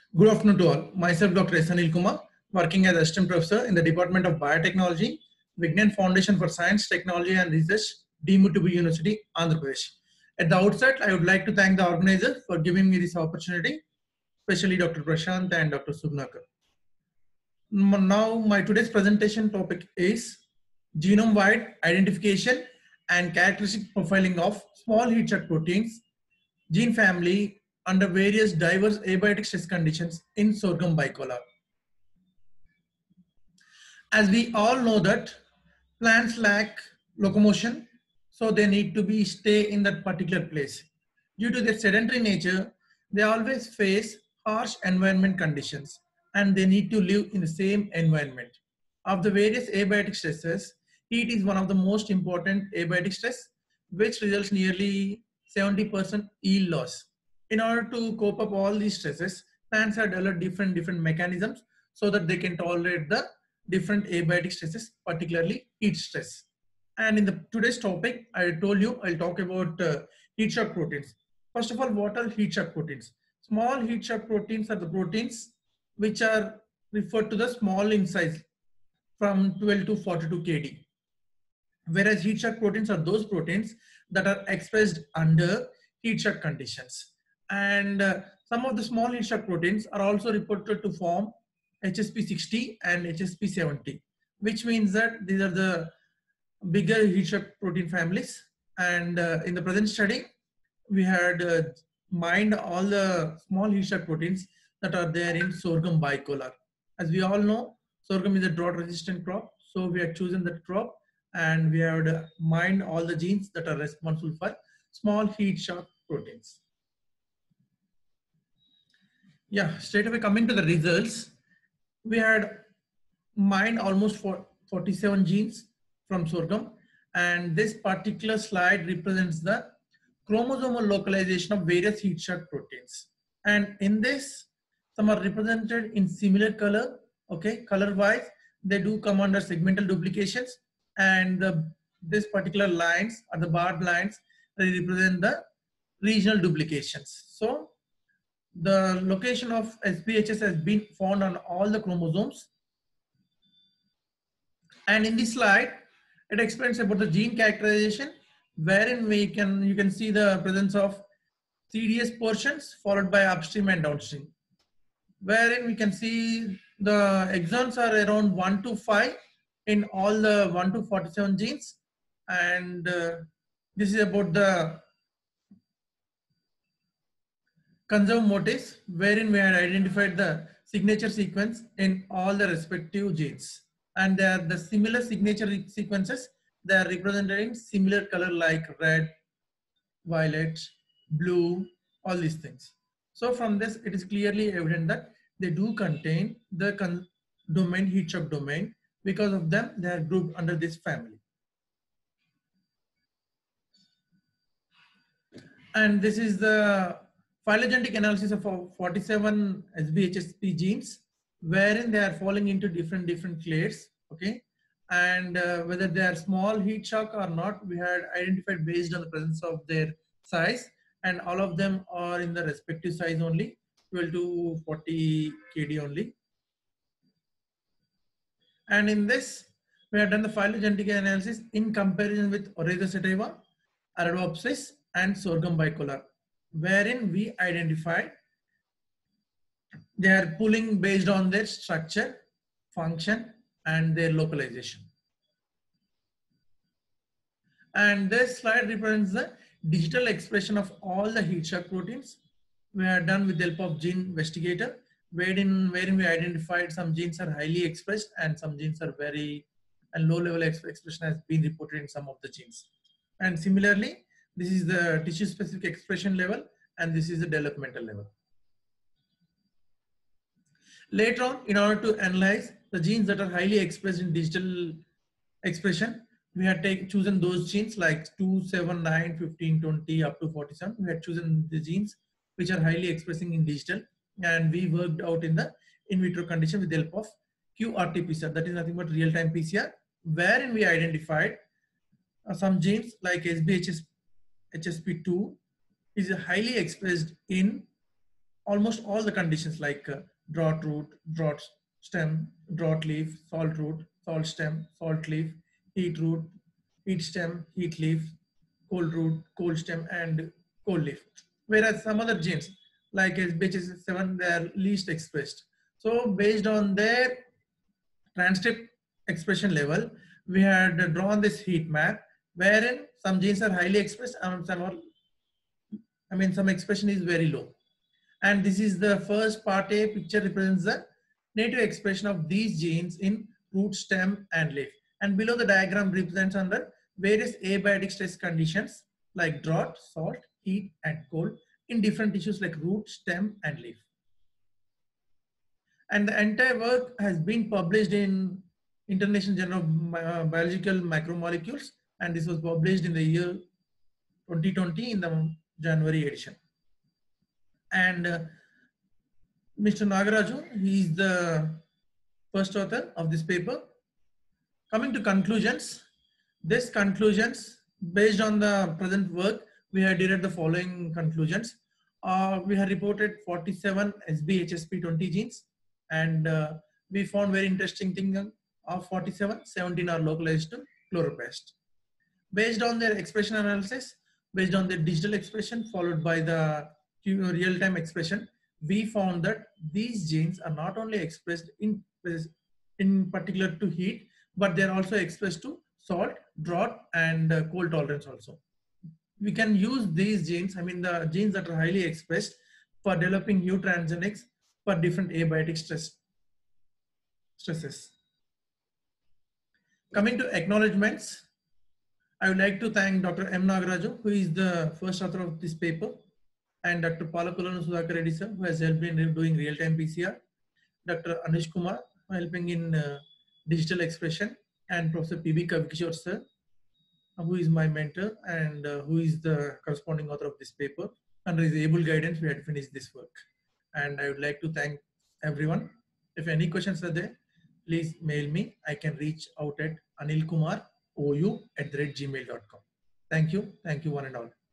Good afternoon to all. Myself, Dr. S. Anil Kumar, working as assistant professor in the Department of Biotechnology, Vignan Foundation for Science, Technology and Research, Deemutubu University, Andhra Pradesh. At the outset, I would like to thank the organizer for giving me this opportunity, especially Dr. Prashant and Dr. Subnakar. Now, my today's presentation topic is genome-wide identification and characteristic profiling of small heat shock proteins, gene family under various diverse abiotic stress conditions in sorghum bicolor. As we all know that plants lack locomotion, so they need to be stay in that particular place. Due to their sedentary nature, they always face harsh environment conditions and they need to live in the same environment. Of the various abiotic stresses, heat is one of the most important abiotic stress, which results nearly 70% yield loss. In order to cope up all these stresses, plants have developed different mechanisms so that they can tolerate the different abiotic stresses, particularly heat stress. And in the today's topic, I told you I'll talk about heat shock proteins. First of all, what are heat shock proteins? Small heat shock proteins are the proteins which are referred to the small in size from 12 to 42 kD. Whereas heat shock proteins are those proteins that are expressed under heat shock conditions. And some of the small heat shock proteins are also reported to form HSP60 and HSP70, which means that these are the bigger heat shock protein families. And in the present study, we had mined all the small heat shock proteins that are there in sorghum bicolor. As we all know, sorghum is a drought resistant crop. So we have chosen that crop and we have mined all the genes that are responsible for small heat shock proteins. Yeah, straight away coming to the results, we had mined almost 47 genes from sorghum, and this particular slide represents the chromosomal localization of various heat shock proteins. And in this, some are represented in similar color, okay, color wise, they do come under segmental duplications, and this particular lines are the barred lines, they represent the regional duplications. So the location of SPHS has been found on all the chromosomes. And in this slide, it explains about the gene characterization, wherein you can see the presence of CDS portions followed by upstream and downstream, wherein we can see the exons are around 1 to 5 in all the 1 to 47 genes. And this is about the conserve motifs, wherein we had identified the signature sequence in all the respective genes. And they are the similar signature sequences. They are represented in similar color like red, violet, blue, all these things. So from this, it is clearly evident that they do contain the domain, heat shock domain. Because of them, they are grouped under this family. And this is the phylogenetic analysis of 47 SBHSP genes, wherein they are falling into different clades, okay? And whether they are small heat shock or not, we had identified based on the presence of their size, and all of them are in the respective size only, 12 to 40 kD only. And in this, we have done the phylogenetic analysis in comparison with Oryza sativa, Arabidopsis, and sorghum bicolor, wherein we identified they are pulling based on their structure, function, and their localization. And this slide represents the digital expression of all the heat shock proteins. We are done with the help of gene investigator, wherein we identified some genes are highly expressed and some genes are very and low level expression has been reported in some of the genes. And similarly, this is the tissue specific expression level and this is the developmental level. Later on, in order to analyze the genes that are highly expressed in digital expression, we had chosen those genes like 2, 7, 9, 15, 20 up to 47. We had chosen the genes which are highly expressing in digital, and we worked out in the in vitro condition with the help of QRT-PCR, that is nothing but real-time PCR, wherein we identified some genes like SBHSP2 is highly expressed in almost all the conditions like drought root, drought stem, drought leaf, salt stem, salt leaf, heat root, heat stem, heat leaf, cold root, cold stem, and cold leaf. Whereas some other genes like SBHS7, they are least expressed. So based on their transcript expression level, we had drawn this heat map wherein some genes are highly expressed and some are, some expression is very low. And this is the first part A picture represents the native expression of these genes in root, stem, and leaf. And below the diagram represents under various abiotic stress conditions like drought, salt, heat, and cold in different tissues like root, stem, and leaf. And the entire work has been published in International Journal of Biological Macromolecules, and this was published in the year 2020 in the January edition. And Mr. Nagaraju, he is the first author of this paper. Coming to conclusions, these conclusions based on the present work, we have derived the following conclusions. We have reported 47 SBHSP20 genes, and we found very interesting thing of 47, 17 are localized to chloroplast. Based on their expression analysis, based on their digital expression followed by the real-time expression, we found that these genes are not only expressed in particular to heat, but they're also expressed to salt, drought, and cold tolerance also. We can use these genes, the genes that are highly expressed, for developing new transgenics for different abiotic stresses. Coming to acknowledgements, I would like to thank Dr. M. Nagaraju, who is the first author of this paper, and Dr. Palakulanu Sudhakar Reddy sir, who has helped in doing real-time PCR, Dr. Anish Kumar, helping in digital expression, and Professor P.B. Kavkishore sir, who is my mentor and who is the corresponding author of this paper. Under his able guidance, we had finished this work. And I would like to thank everyone. If any questions are there, please mail me. I can reach out at anilkumarou@gmail.com. Thank you. Thank you one and all.